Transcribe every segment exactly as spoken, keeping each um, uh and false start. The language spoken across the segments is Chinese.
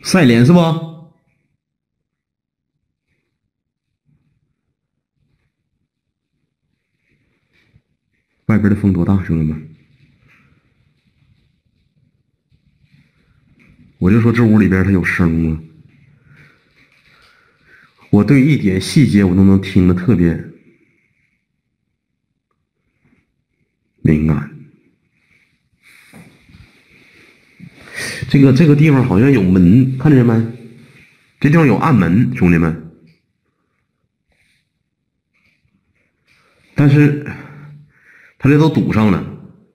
晒脸是不？外边的风多大，兄弟们！我就说这屋里边它有声吗？我对一点细节我都能听得特别敏感。这个这个地方好像有门，看见没？这地方有暗门，兄弟们。但是他这都堵上了。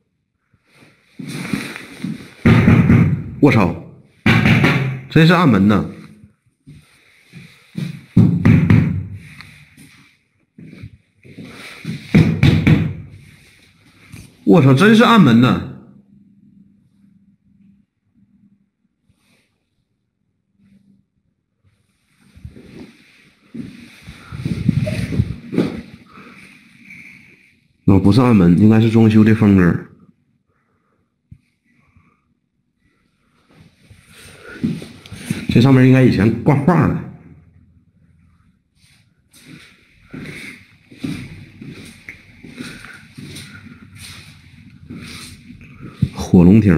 我操！真是暗门呐！我操，真是暗门呐！哦，不是暗门，应该是装修的风格。这上面应该以前挂画了。火龙厅，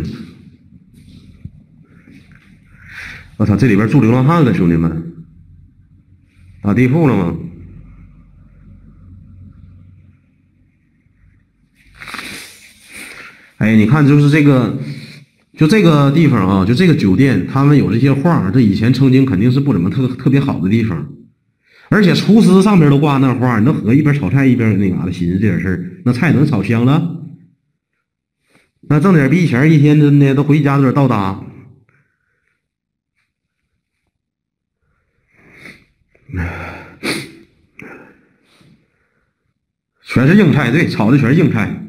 我操，这里边住流浪汉了，兄弟们，打地铺了吗？哎，你看，就是这个，就这个地方啊，就这个酒店，他们有这些画，这以前曾经肯定是不怎么特特别好的地方，而且厨师上边都挂那画，你都合一边炒菜一边那嘎达寻思这点事儿，那菜能炒香了？那挣点币钱，一天真的都回家都得到达。全是硬菜，对，炒的全是硬菜。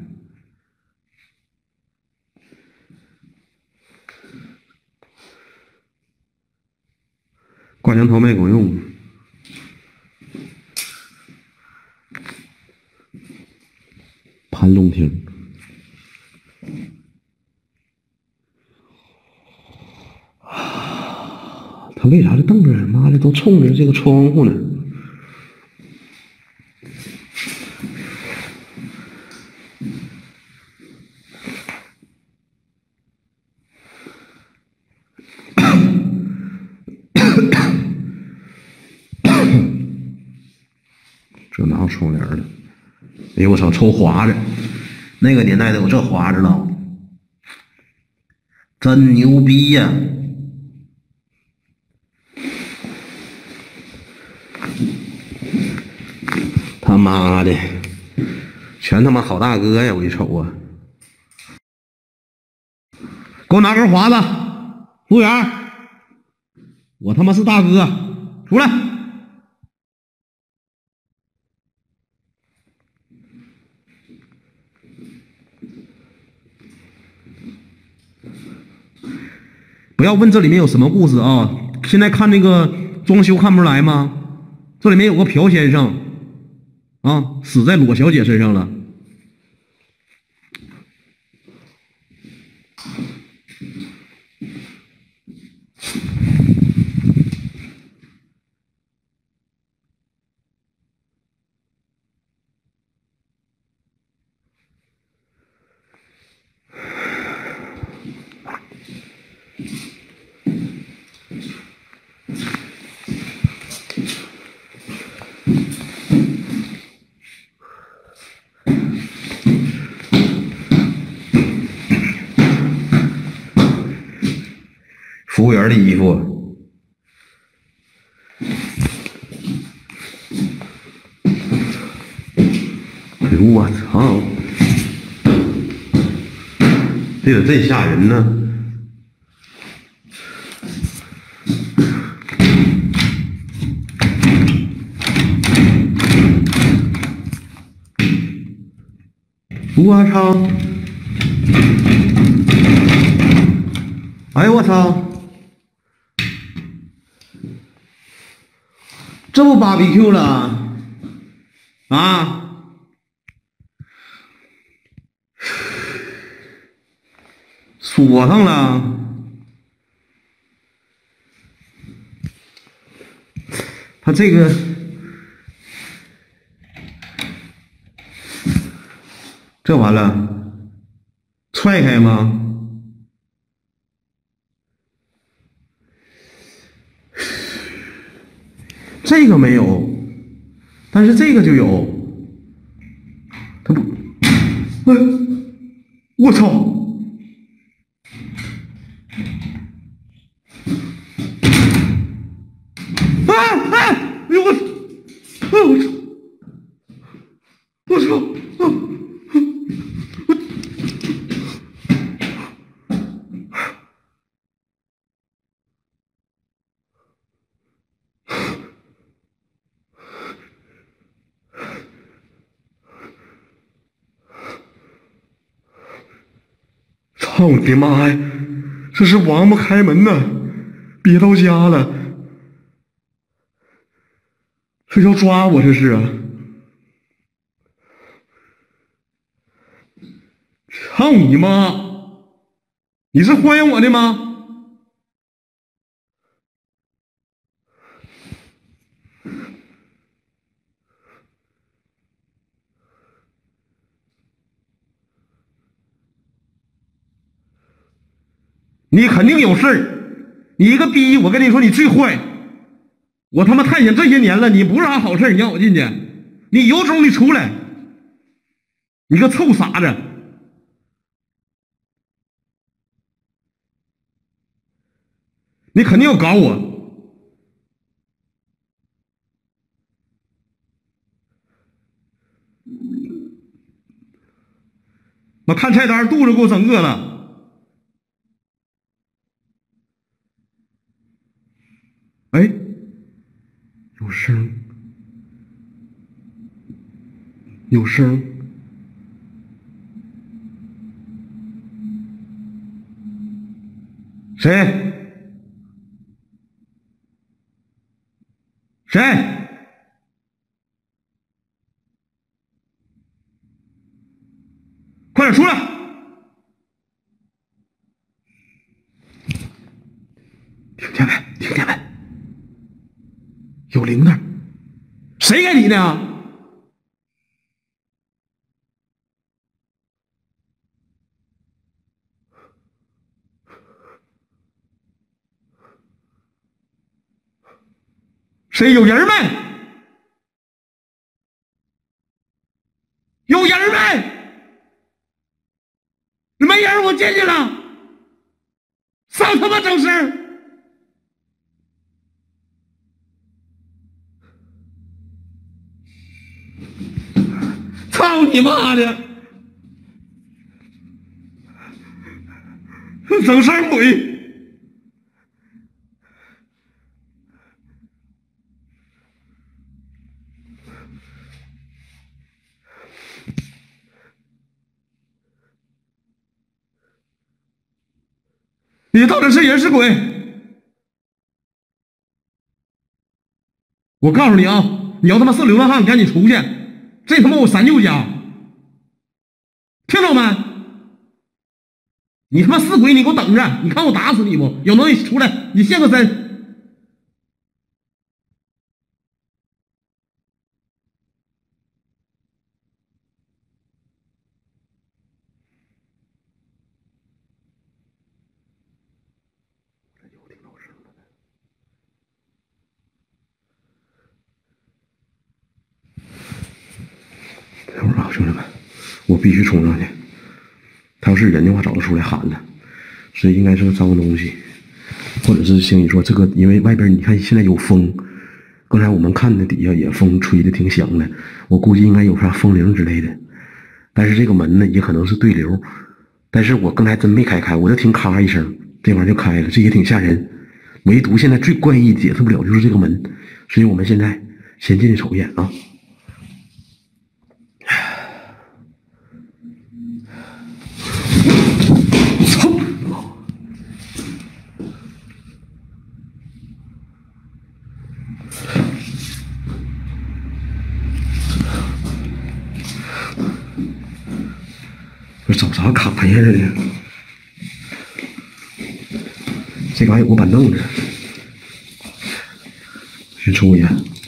挂墙头没狗用。盘龙厅。他为啥这凳子妈的都冲着这个窗户呢？这哪有窗帘的？哎呦我操，抽华子！那个年代的有这华子了，真牛逼呀！他妈的，全他妈好大哥呀！我一瞅啊，给我拿根华子，服务员，我他妈是大哥，出来！不要问这里面有什么故事啊！现在看那个装修看不出来吗？这里面有个朴先生啊，死在裸小姐身上了。服务员的衣服，哎呦我操，这个真吓人呢！我操！哎呦我操！这不 B B Q 了啊！锁上了。 他这个这完了，踹开吗？这个没有，但是这个就有。他不，哎，我操！啊啊！哎呦我，啊我操！我操！啊！操我的妈呀！这是王八开门呢，憋到家了，这要抓我这是啊！操你妈！你是欢迎我的吗？你肯定有事儿，你个逼！我跟你说，你最坏！我他妈探险这些年了，你不是啥好事，你让我进去，你有种你出来！你个臭傻子！你肯定要搞我！我看菜单，肚子给我整饿了。哎，有声，有声。谁？谁？快点出来！听见没？听见没？有铃铛，谁给你的？谁有人没？有人没？没人，我进去了。少他妈整事！操你妈的！整事鬼！你到底是人是鬼？我告诉你啊，你要他妈是流浪汉，你赶紧出去！这他妈我三舅家，听着没？你他妈是鬼，你给我等着！你看我打死你不？有能力出来，你现个身！等会儿啊，兄弟们，我必须冲上去。他要是人的话，早就出来喊了。所以应该是个脏东西，或者是星宇说这个，因为外边你看现在有风，刚才我们看的底下也风吹的挺响的，我估计应该有啥风铃之类的。但是这个门呢，也可能是对流。但是我刚才真没开开，我就听咔一声，这玩意儿就开了，这也挺吓人。唯独现在最怪异解释不了就是这个门，所以我们现在先进去瞅一眼啊。我找啥卡呀这里？这嘎有个板凳子，先抽烟。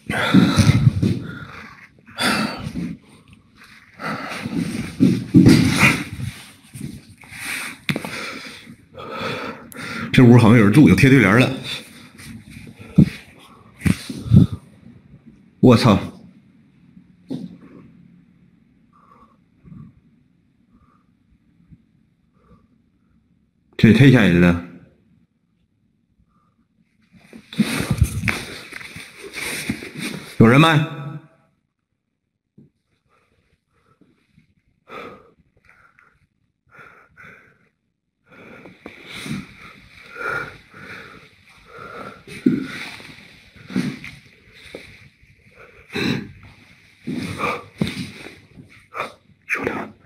这屋好像有人住，有贴对联了。我操！这也太吓人了。有人没？兄弟们，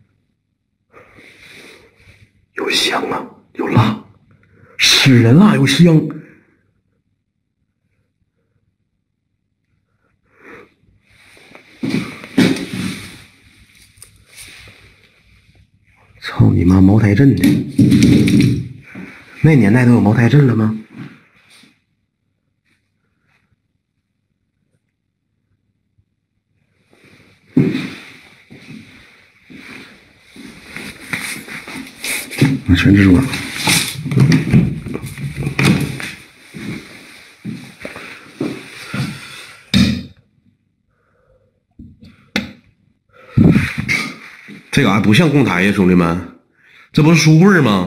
有香啊，有辣，使人辣又香。操你妈！茅台镇的，那年代都有茅台镇了吗？我全蜘蛛了。这个还不像供台呀，兄弟们，这不是书柜吗？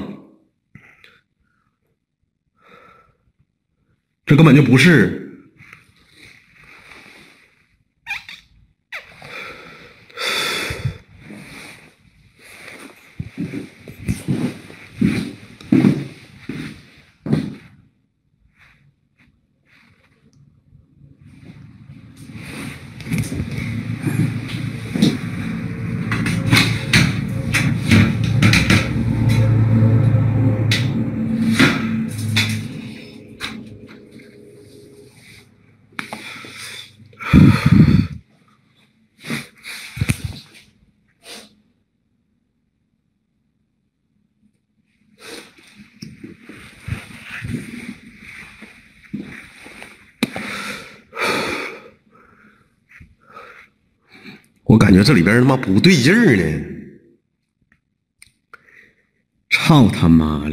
这根本就不是。我感觉这里边他妈不对劲儿呢！操他妈的！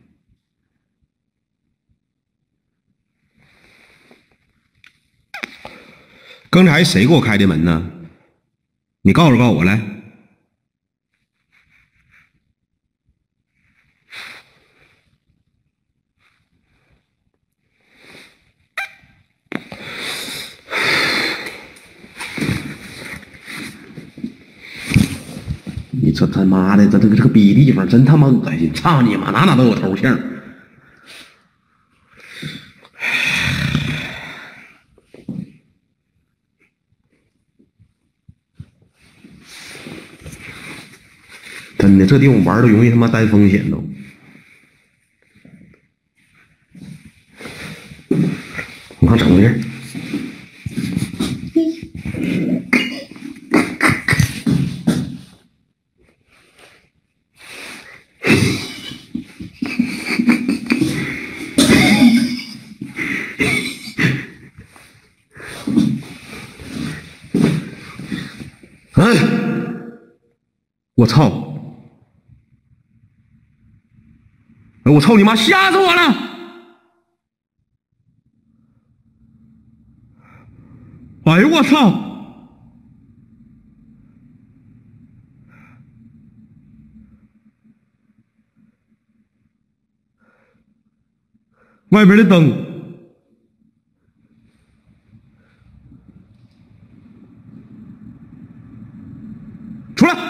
刚才谁给我开的门呢？你告诉告诉我来。你这他妈的，这这个这个逼地方真他妈恶心！操你妈，哪哪都有头像。真的，这地方玩的容易他妈担风险都。我看怎么回事？嗯，我操！哎，我操你妈！吓死我了！哎呦我操！外边的灯。出来！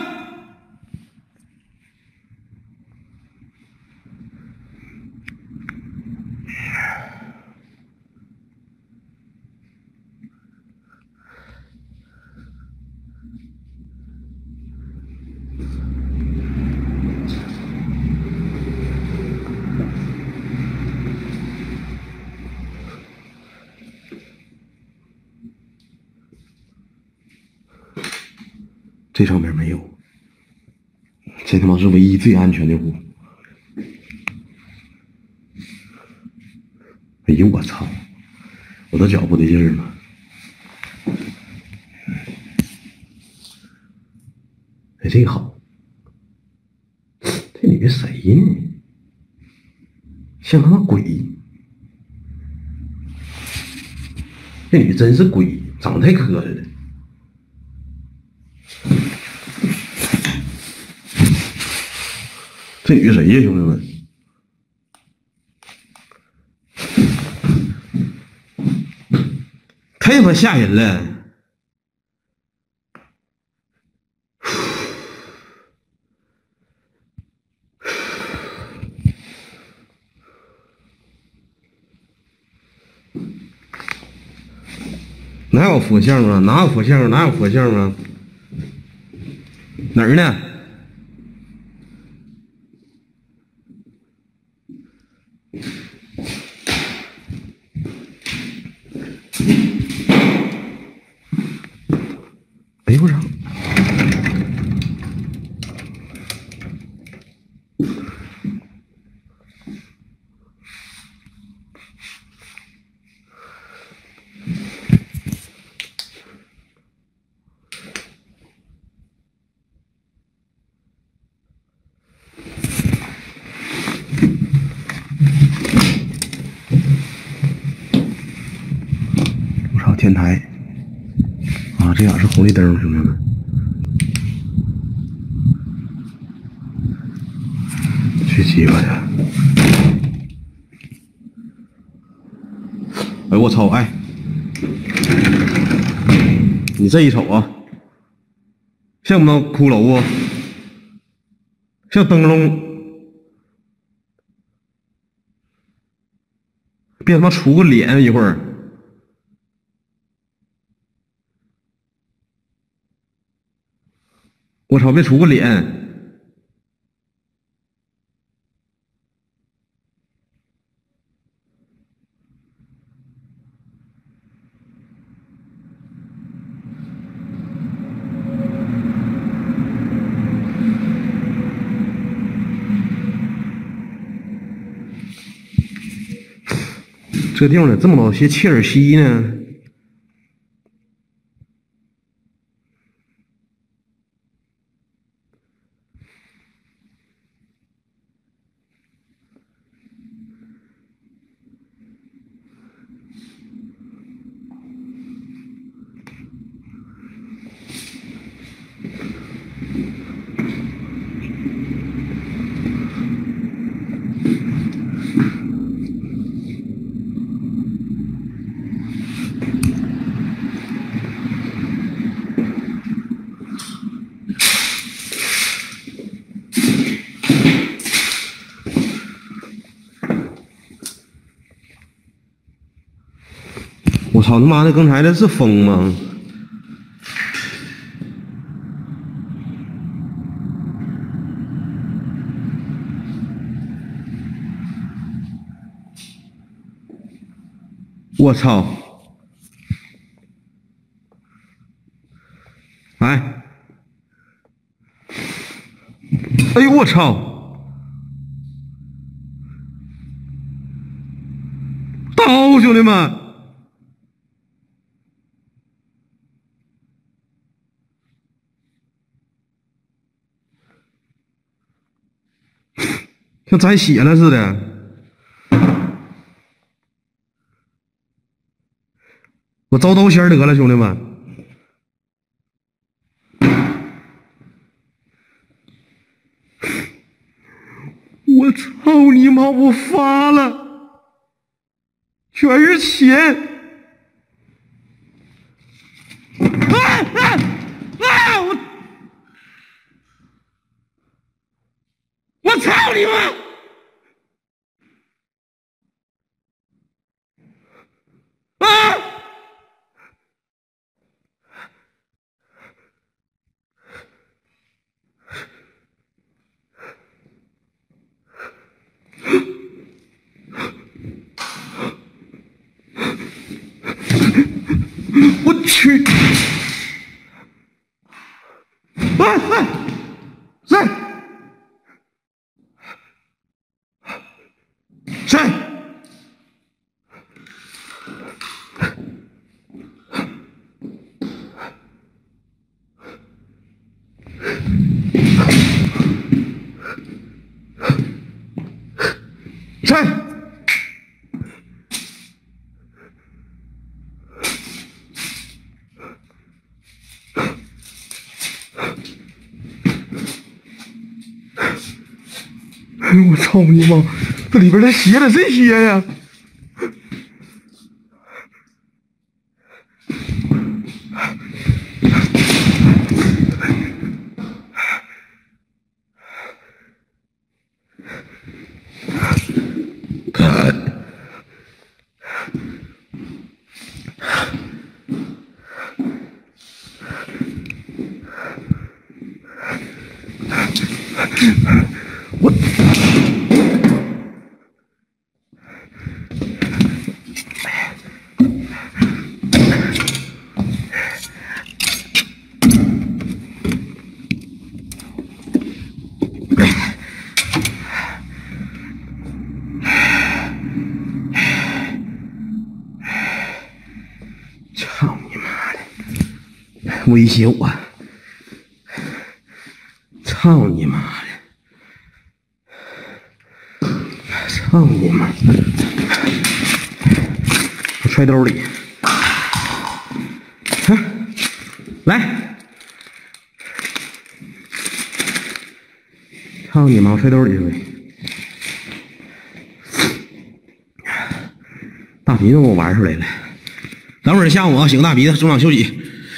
这上面没有，这他妈是唯一最安全的屋。哎呦我操！我的脚不对劲儿了。 哎，这个好，这女的谁呢？像他妈鬼，这女真是鬼，长得太磕碜了。这女谁呀，兄弟们？太他妈吓人了！哪有佛像啊？哪有佛像？哪有佛像啊？哪儿呢？哎呦我操！我操，天台啊，这俩是红绿灯，兄弟们。去鸡巴的！哎我操！哎，你这一瞅啊，像不像骷髅啊？像灯笼？别他妈出个脸一会儿！我操！别出个脸！这地方咋这么老些切尔西呢？我操他妈的！刚才的是风吗？我操！哎，哎呦我操！刀，兄弟们！像沾血了似的。我招刀仙得了，兄弟们！我操你妈！我发了，全是钱！啊啊啊！我我操你妈！啊！我去！哎哎，谁？谁？ 哎呦我操你妈！这里边还写了这些呀！我。操你妈的！威胁我！操你妈的！操你妈！我揣兜里。啊、来！操你妈！我揣兜里去。大鼻子给我玩出来了。等会儿下午啊，醒个大鼻子，中场休息。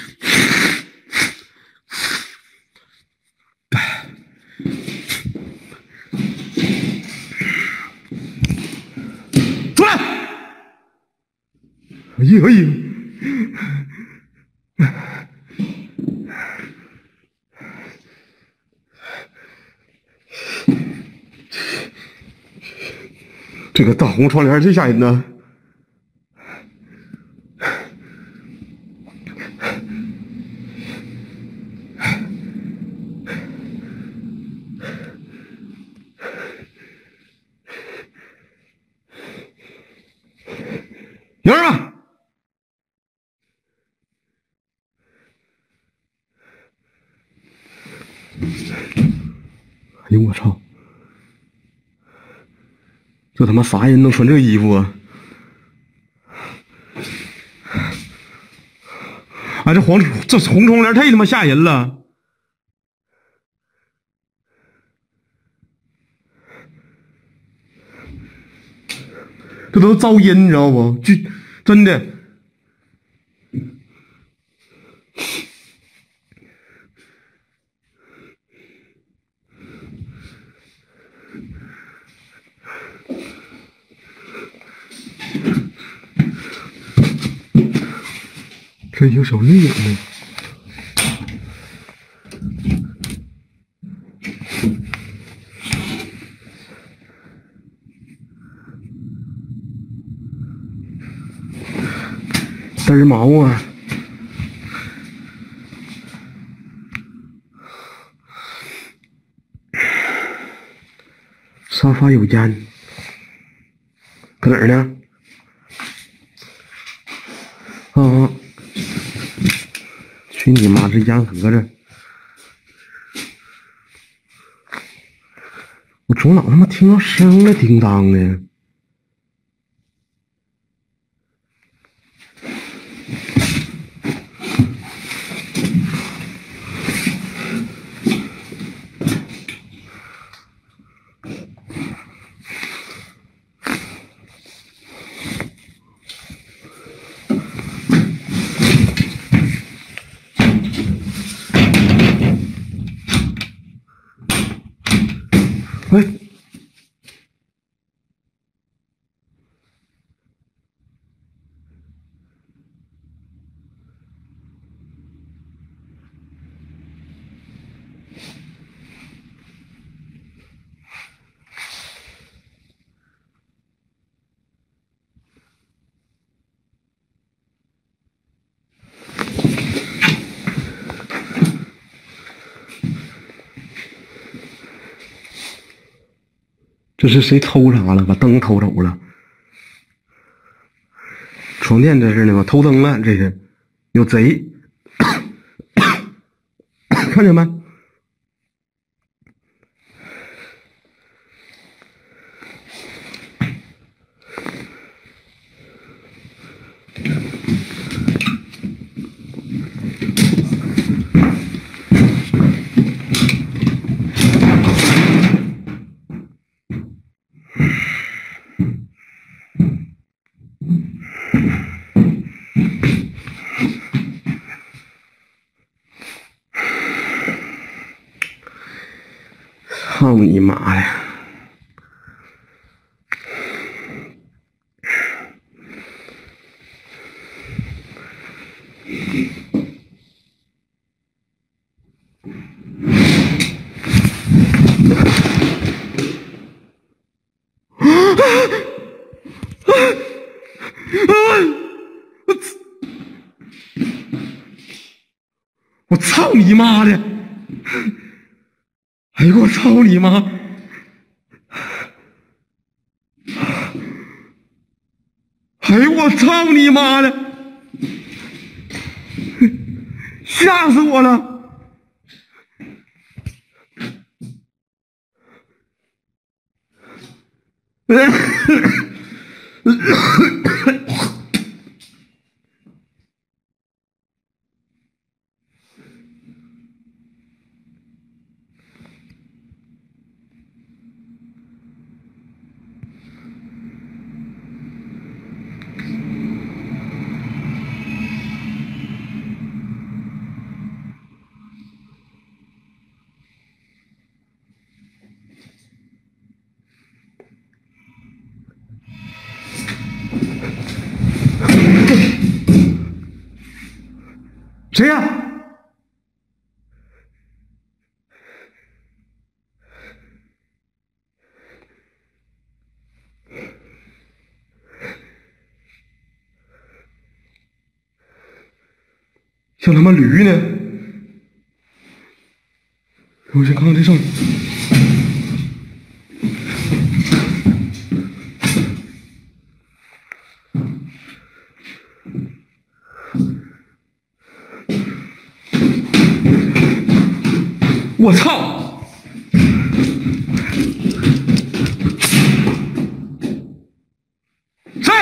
出来！哎呀哎呀！这个大红窗帘最吓人呢。有人吗？哎呦我操！这他妈啥人能穿这衣服啊？啊，这黄这红窗帘太他妈吓人了！这都噪音，你知道不？就真的。这有小绿影呢。嘚儿毛啊！沙发有烟，搁哪儿呢？啊！去你妈！这烟盒子，我总老他妈听到声了，叮当的。喂，这是谁偷啥了？把灯偷走了。床垫这是呢吧？偷灯了，这是有贼，看见没？ 操你妈的！我操你妈的！哎呦我操你妈！哎呦我操你妈的！吓死我了！谁呀？像他妈驴呢！我先看看这上。我操！谁？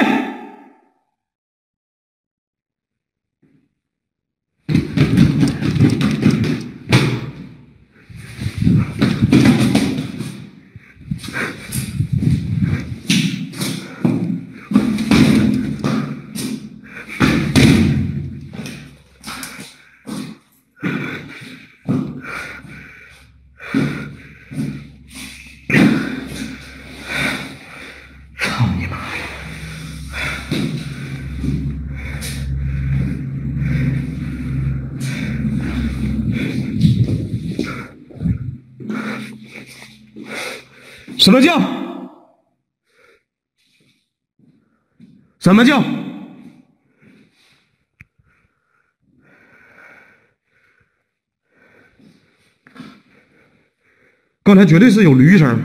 操你妈的！什么叫？什么叫？刚才绝对是有驴声。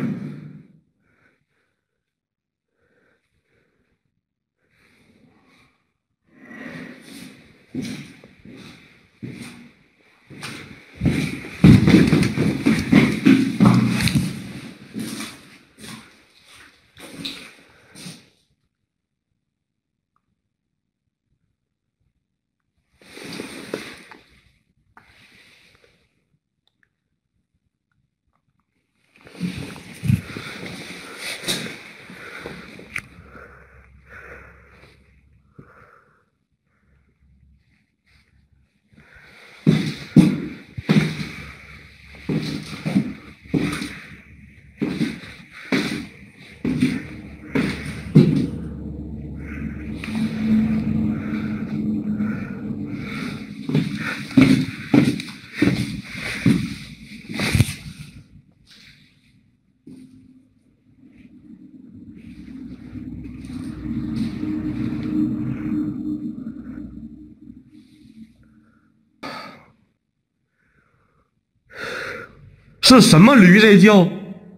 是什么驴在叫？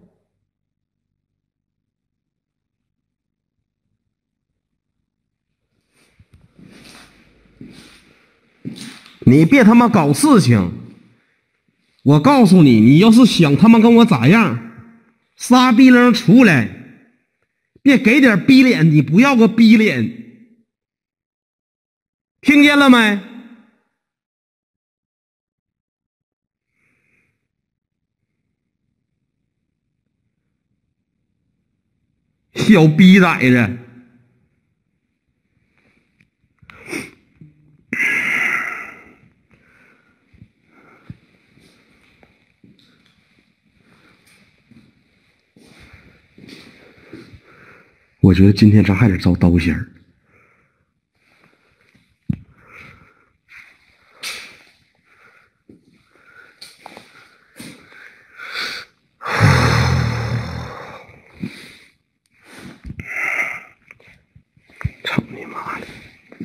你别他妈搞事情！我告诉你，你要是想他妈跟我咋样，撒逼楞出来，别给点逼脸，你不要个逼脸，听见了没？小逼崽子！ 我觉得今天咱还得遭刀仙儿。操你妈的！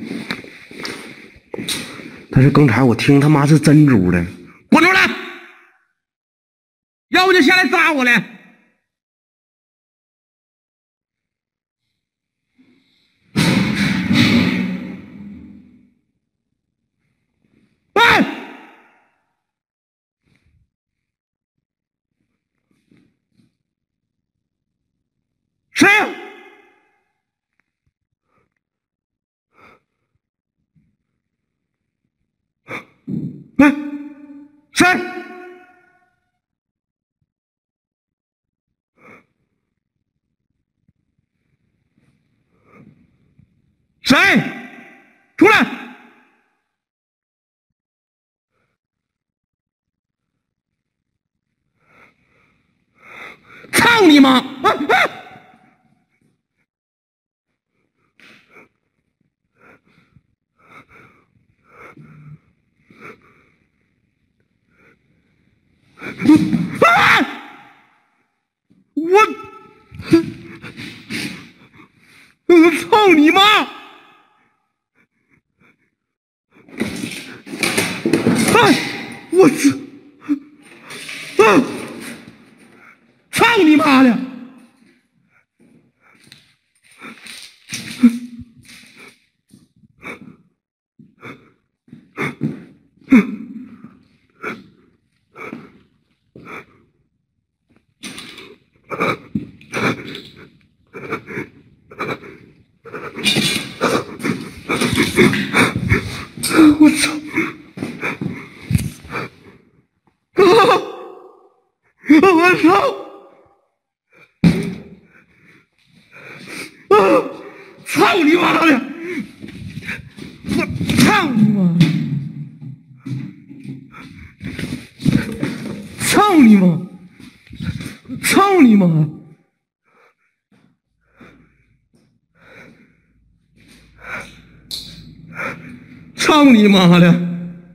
但是刚才我听他妈是珍珠的， 滚出来！要不就下来扎我来！哎！谁呀？哎，谁？谁？出来！操你妈！啊啊！啊！我，我操你妈！哎，我操！啊！操你妈的！我操！啊！我操！啊！操你妈的！我操你妈！操你妈！操你妈！操你妈的！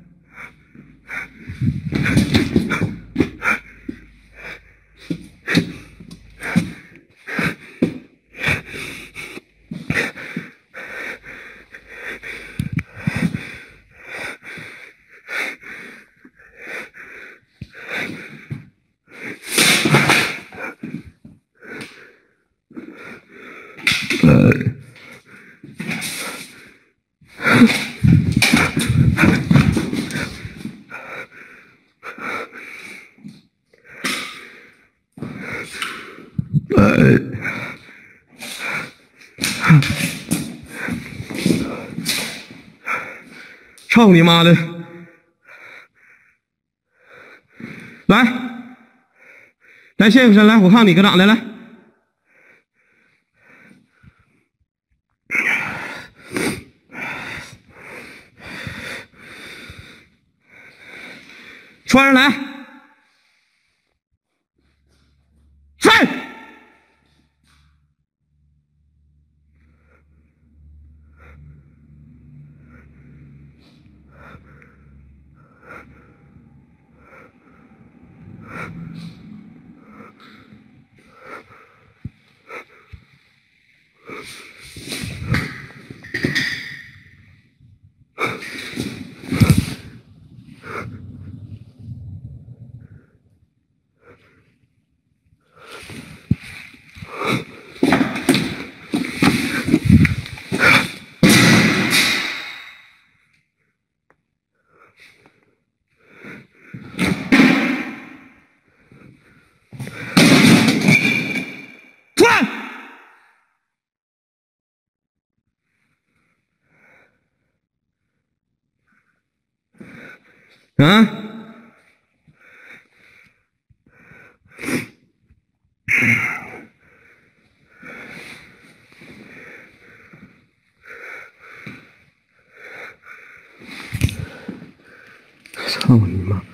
呃，呃，操你妈的！来，来谢个身，来，我看你搁哪的，来。穿上来，站！啊！操你妈！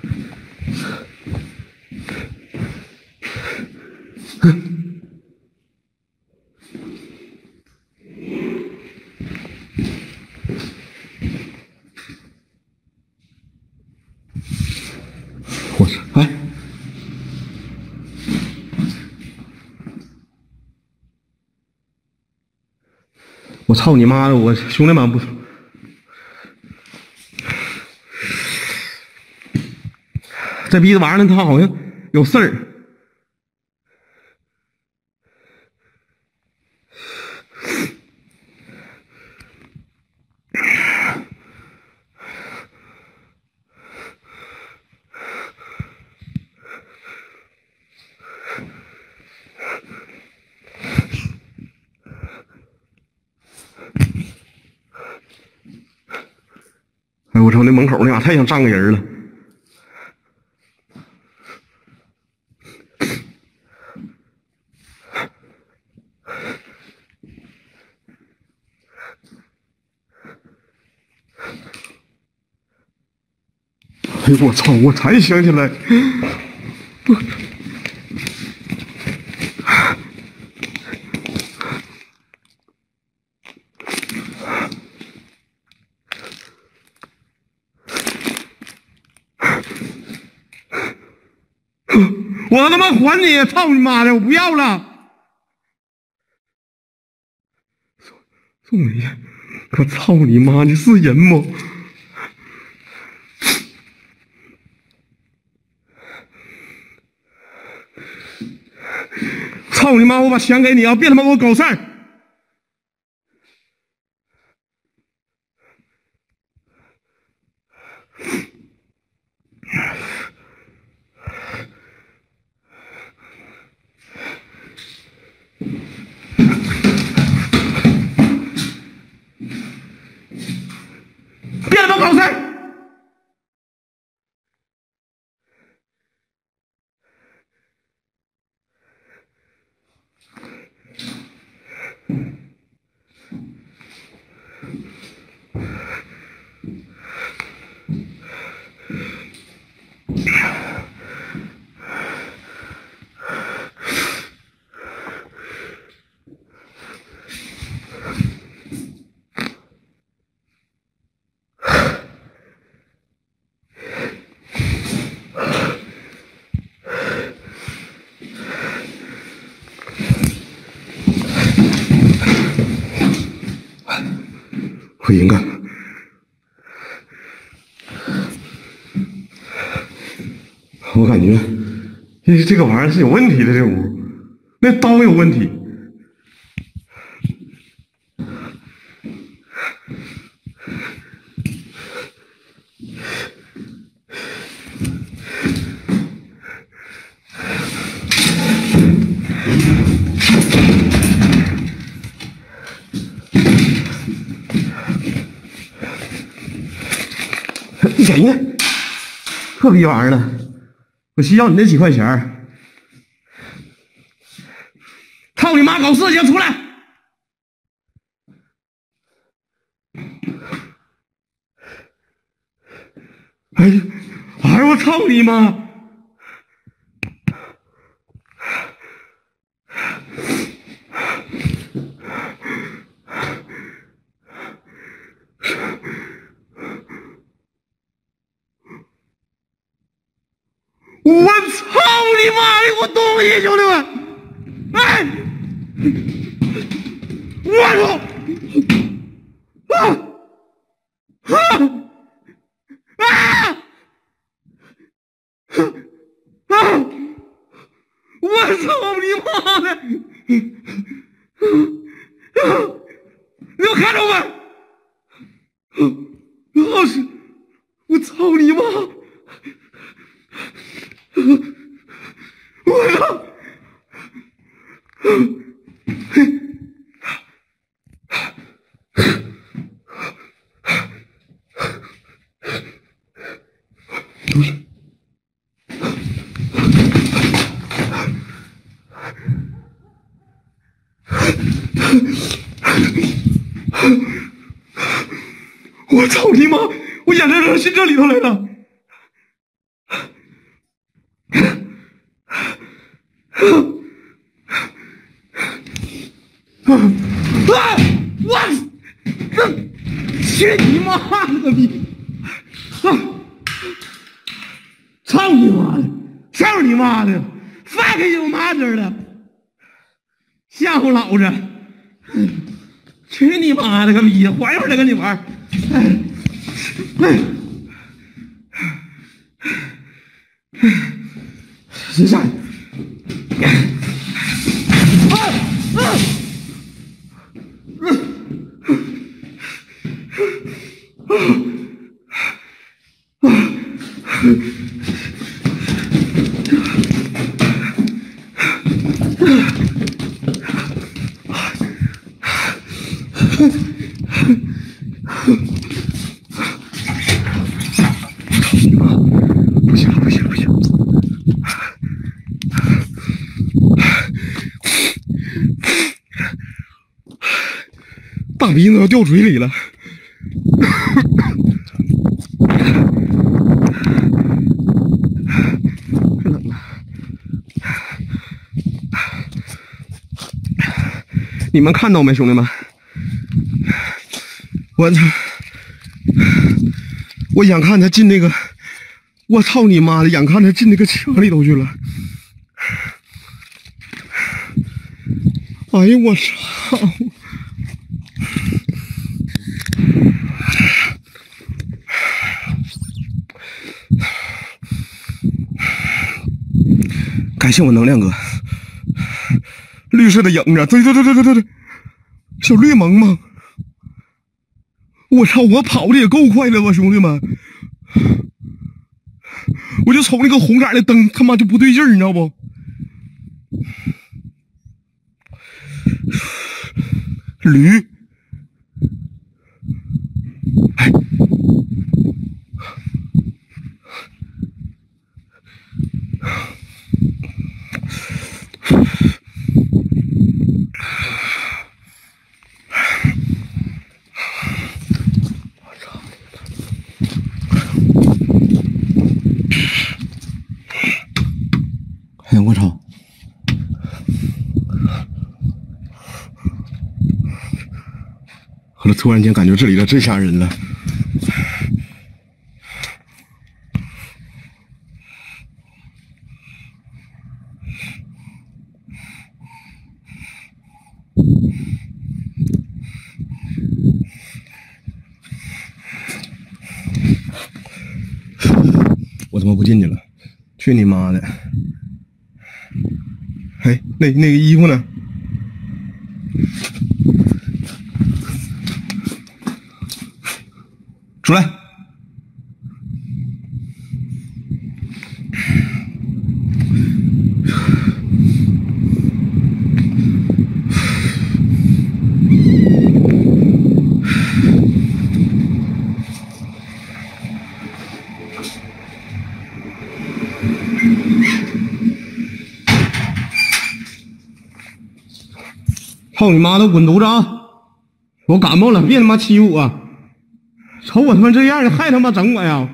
操！哎，我操你妈的！我兄弟们不，这逼子玩意儿他好像有事儿。哎，我操！那门口那嘎太像站个人了。哎呦我操！我才想起来，我。我他妈还你！操你妈的！我不要了！送你！我操你妈！你是人吗？操你妈！我把钱给你啊！别他妈给我搞事儿！别他妈搞事儿！我应该，我感觉这这个玩意儿是有问题的，这屋那刀有问题。你给呢？这逼玩意儿呢？我需要你那几块钱儿。操你妈！搞事情出来！哎呀，哎我操你妈！我操你妈的！我东西，兄弟们！哎，我操！啊啊啊！啊！我操你妈的！你有看着没？老师，我操你妈！我操！我操你妈！我眼睁睁进这里头来了！啊！我这去你妈了个逼！啊！操操你妈的！操你妈的 ！fuck you mother 的！吓唬老子！去你妈的个逼！缓一会儿再跟你玩。哎哎哎！谁下去？啊啊！不行了，不行了，不行！大鼻子要掉嘴里了。太冷了。你们看到没，兄弟们？我操！我眼看他进那个，我操你妈的！眼看他进那个车里头去了。哎呀，我操！感谢我能量哥，绿色的影子，对对对对对对对，小绿萌萌，我操，我跑的也够快的吧，兄弟们，我就瞅那个红色的灯，他妈就不对劲儿，你知道不？驴，哎。哎呀，我操！我突然间感觉这里的最吓人了。我他妈不进去了，去你妈的！哎，那那个衣服呢？出来！操你妈的，滚犊子啊！我感冒了，别他妈欺负我！瞅我他妈这样的，还他妈整我呀！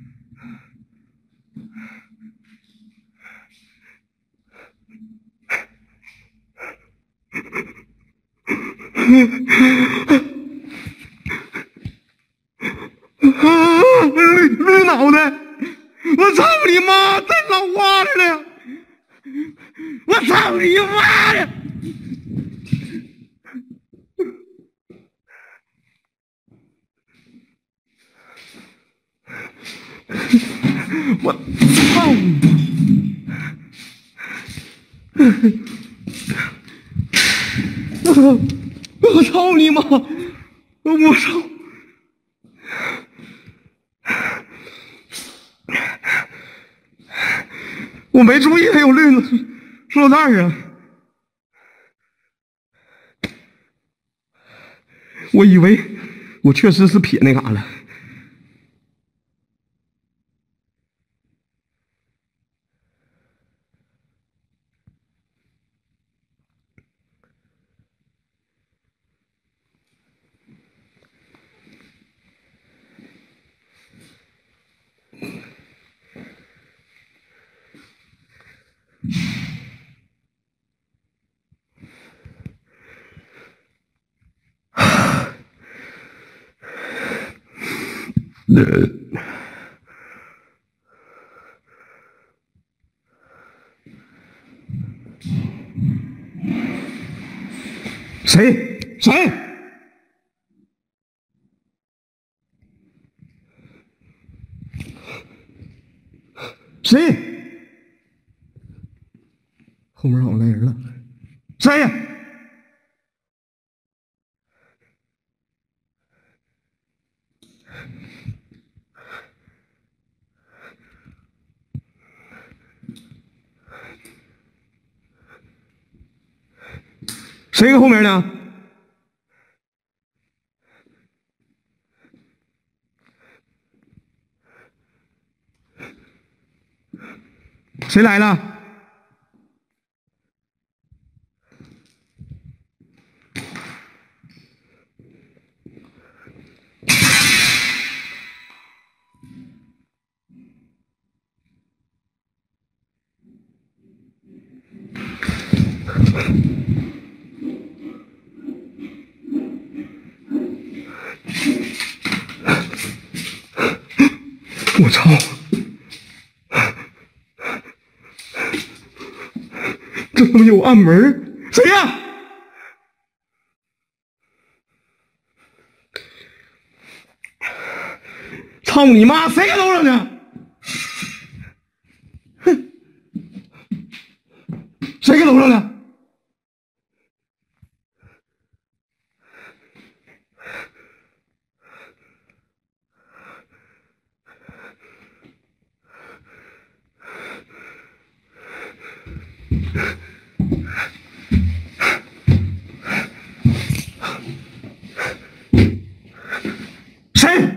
绿绿脑袋！我操你妈！再老花了呢！我操你妈的！我操你！我操你妈！我操！我没注意还有绿塑料袋啊！我以为我确实是撇那嘎了。 谁？谁？谁？后面好像来人了。谁呀？谁搁后面呢？谁来了？我操！这他妈有暗门？谁呀？操你妈！谁搁楼上呢？哼！谁搁楼上呢？谁？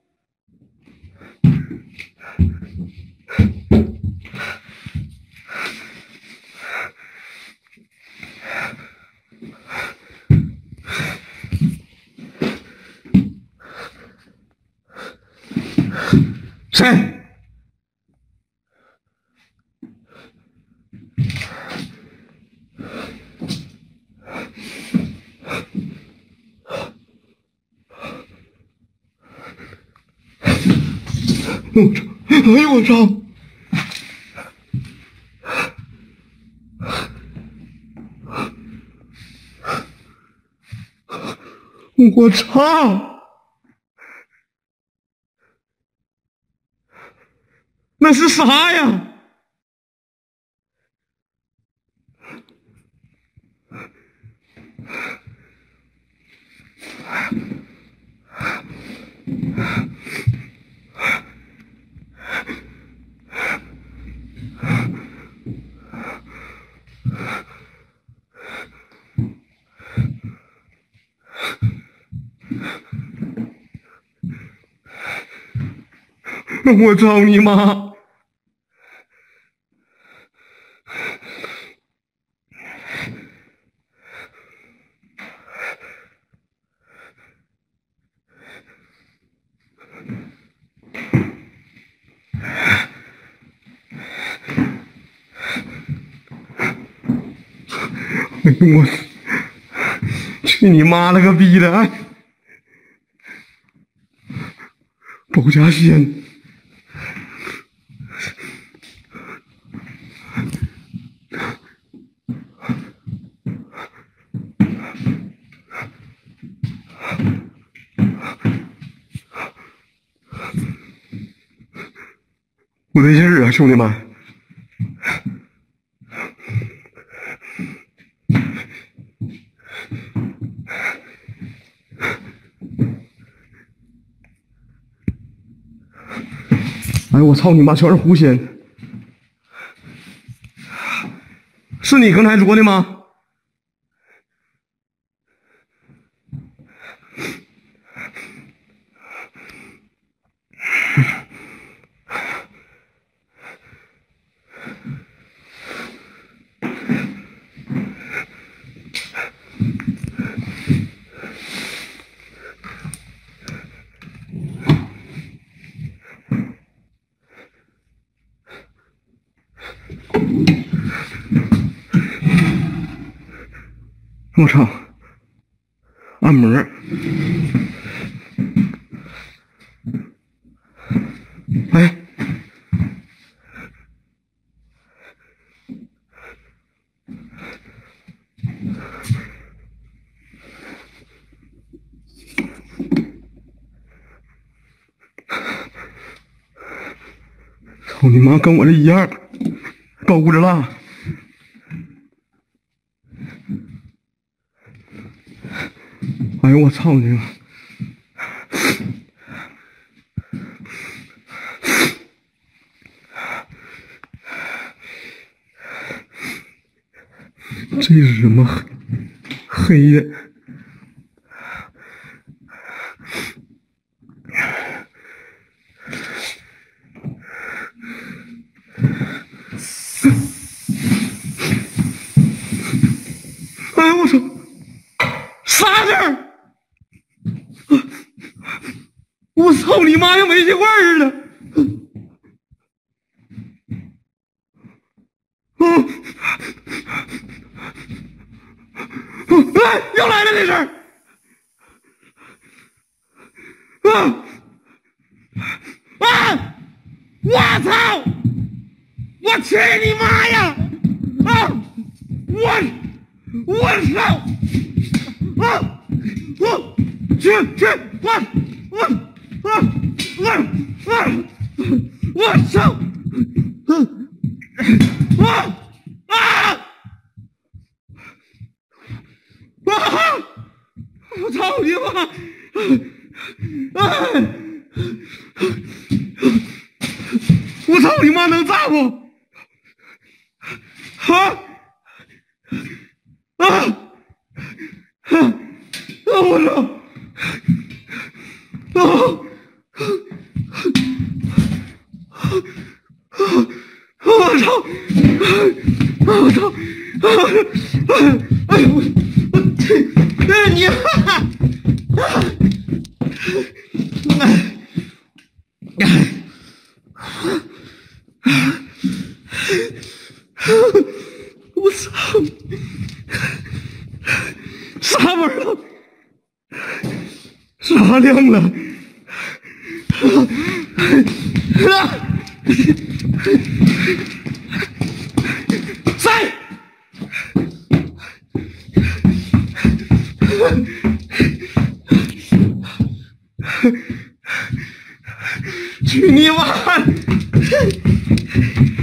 谁？我操！哎呦我操！我操！那是啥呀？我操你妈！哎呦我去你妈了个逼的！哎，保家仙。不对劲儿啊，兄弟们！哎呦我操你妈，全是狐仙！是你刚才说的吗？我操！按摩。哎， 操你妈，跟我这一样，钩着了。哎呦我操你妈！这是什么黑夜？哎呦我操！啥事儿？我操你妈呀，煤气罐似的！嗯。哎，又来了这事儿！啊啊！我操！我去你妈呀！啊！我我操！啊！我去去我我啊啊啊！我操！我啊！啊！我操你妈！哎！我操你妈，能炸不？啊！啊！啊！我操！啊！我操！我操！哎呦我！我你妈！我操！啥味儿了？啥亮了？塞！去你妈！